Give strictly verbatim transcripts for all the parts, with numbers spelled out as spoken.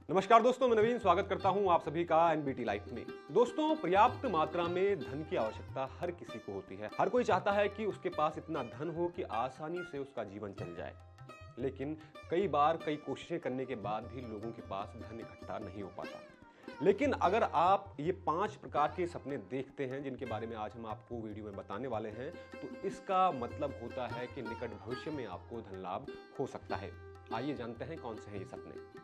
नमस्कार दोस्तों, मैं नवीन स्वागत करता हूं आप सभी का एनबीटी लाइफ में। दोस्तों, पर्याप्त मात्रा में धन की आवश्यकता हर किसी को होती है। हर कोई चाहता है कि उसके पास इतना धन हो कि आसानी से उसका जीवन चल जाए। लेकिन कई बार कई कोशिशें करने के बाद भी लोगों के पास धन इकट्ठा नहीं हो पाता। लेकिन अगर आप ये पांच प्रकार के सपने देखते हैं जिनके बारे में आज हम आपको वीडियो में बताने वाले हैं, तो इसका मतलब होता है कि निकट भविष्य में आपको धन लाभ हो सकता है। आइए जानते हैं कौन से हैं ये सपने।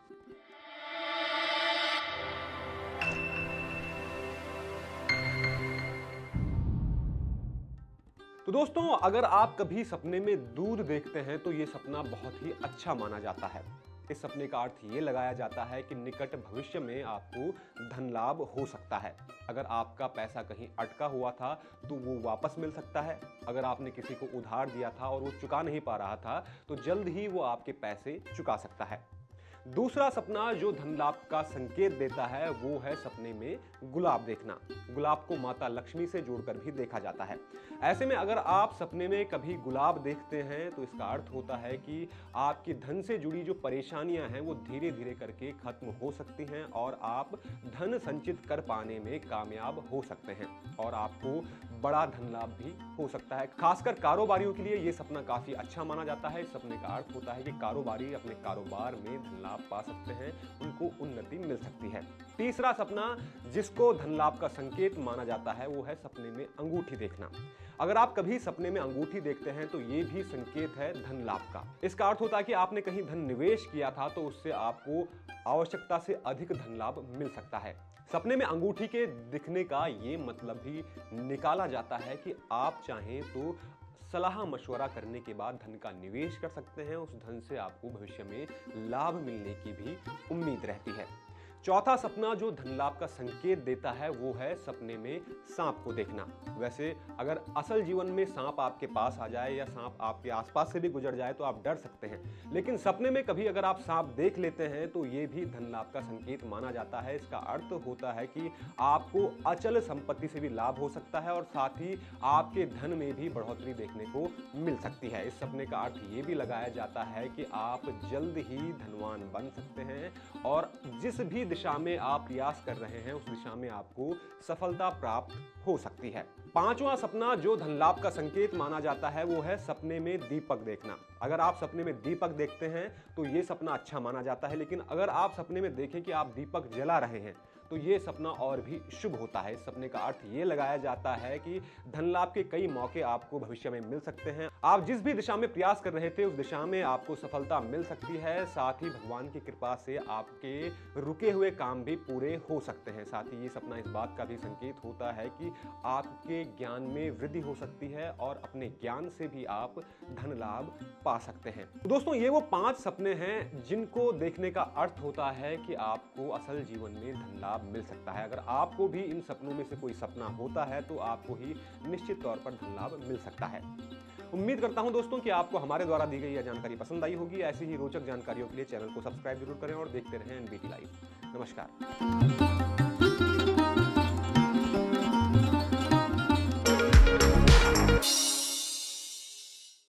तो दोस्तों, अगर आप कभी सपने में दूध देखते हैं तो ये सपना बहुत ही अच्छा माना जाता है। इस सपने का अर्थ ये लगाया जाता है कि निकट भविष्य में आपको धन लाभ हो सकता है। अगर आपका पैसा कहीं अटका हुआ था तो वो वापस मिल सकता है। अगर आपने किसी को उधार दिया था और वो चुका नहीं पा रहा था तो जल्द ही वो आपके पैसे चुका सकता है। दूसरा सपना जो धन लाभ का संकेत देता है वो है सपने में गुलाब देखना। गुलाब को माता लक्ष्मी से जोड़कर भी देखा जाता है। ऐसे में अगर आप सपने में कभी गुलाब देखते हैं तो इसका अर्थ होता है कि आपकी धन से जुड़ी जो परेशानियां हैं वो धीरे धीरे करके खत्म हो सकती हैं और आप धन संचित कर पाने में कामयाब हो सकते हैं और आपको बड़ा धन लाभ भी हो सकता है। खासकर कारोबारियों के लिए ये सपना काफी अच्छा माना जाता है। इस सपने का अर्थ होता है कि कारोबारी अपने कारोबार में धन लाभ पा सकते हैं, उनको उन्नति मिल सकती है। तीसरा सपना जिसको धन लाभ का संकेत माना जाता है वो है सपने में अंगूठी देखना। अगर आप कभी सपने में अंगूठी देखते हैं तो ये भी संकेत है धन लाभ का। इसका अर्थ होता है कि आपने कहीं धन निवेश किया था तो उससे आपको आवश्यकता से अधिक धन लाभ मिल सकता है। सपने में अंगूठी के दिखने का ये मतलब भी निकाला जाता है कि आप चाहें तो सलाह मशवरा करने के बाद धन का निवेश कर सकते हैं। उस धन से आपको भविष्य में लाभ मिलने की भी उम्मीद रहती है। चौथा सपना जो धन लाभ का संकेत देता है वो है सपने में सांप को देखना। वैसे अगर असल जीवन में सांप आपके पास आ जाए या सांप आपके आसपास से भी गुजर जाए तो आप डर सकते हैं, लेकिन सपने में कभी अगर आप सांप देख लेते हैं तो ये भी धन लाभ का संकेत माना जाता है। इसका अर्थ होता है कि आपको अचल संपत्ति से भी लाभ हो सकता है और साथ ही आपके धन में भी बढ़ोतरी देखने को मिल सकती है। इस सपने का अर्थ ये भी लगाया जाता है कि आप जल्द ही धनवान बन सकते हैं और जिस भी दिशा में आप प्रयास कर रहे हैं उस दिशा में आपको सफलता प्राप्त हो सकती है। पांचवा सपना जो धन लाभ का संकेत माना जाता है वो है सपने में दीपक देखना। अगर आप सपने में दीपक देखते हैं तो ये सपना अच्छा माना जाता है, लेकिन अगर आप सपने में देखें कि आप दीपक जला रहे हैं तो ये सपना और भी शुभ होता है। इस सपने का अर्थ ये लगाया जाता है कि धन लाभ के कई मौके आपको भविष्य में मिल सकते हैं। आप जिस भी दिशा में प्रयास कर रहे थे उस दिशा में आपको सफलता मिल सकती है। साथ ही भगवान की कृपा से आपके रुके हुए काम भी पूरे हो सकते हैं। साथ ही ये सपना इस बात का भी संकेत होता है कि आपके ज्ञान में वृद्धि हो सकती है और अपने ज्ञान से भी आप धन लाभ पा सकते हैं। तो दोस्तों, ये वो पांच सपने हैं जिनको देखने का अर्थ होता है कि आपको असल जीवन में धन लाभ मिल सकता है। अगर आपको भी इन सपनों में से कोई सपना होता है तो आपको ही निश्चित तौर पर धन लाभ मिल सकता है। उम्मीद करता हूं दोस्तों कि आपको हमारे द्वारा दी गई यह जानकारी पसंद आई होगी। ऐसी ही रोचक जानकारियों के लिए चैनल को सब्सक्राइब जरूर करें और देखते रहें एनबीटी लाइव। नमस्कार।